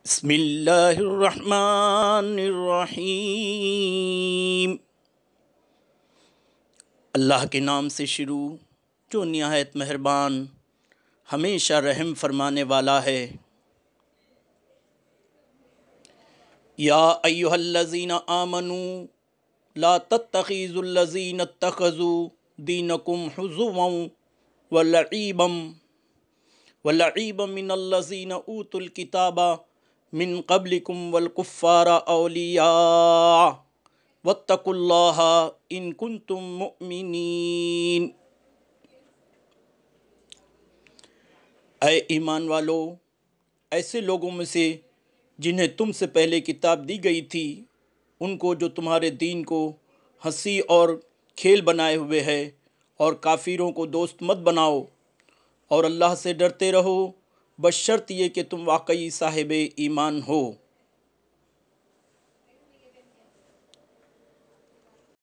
بسم اللہ الرحمن الرحیم۔ اللہ کے نام سے شروع جو نہایت مہربان ہمیشہ رحم فرمانے والا ہے۔ یا ایھا الذین آمنوا لا تتخذوا الذین اتخذوا دینکم حزوا ولعبا من الذین اوتوا الکتاب من قبلکم والکفار اولیاء واتقوا اللہ ان کنتم مؤمنین۔ اے ایمان والو، ایسے لوگوں میں سے جنہیں تم سے پہلے کتاب دی گئی تھی ان کو جو تمہارے دین کو ہنسی اور کھیل بنائے ہوئے ہے، اور کافروں کو دوست مت بناؤ، اور اللہ سے ڈرتے رہو بشرط یہ کہ تم واقعی صاحب ایمان ہو۔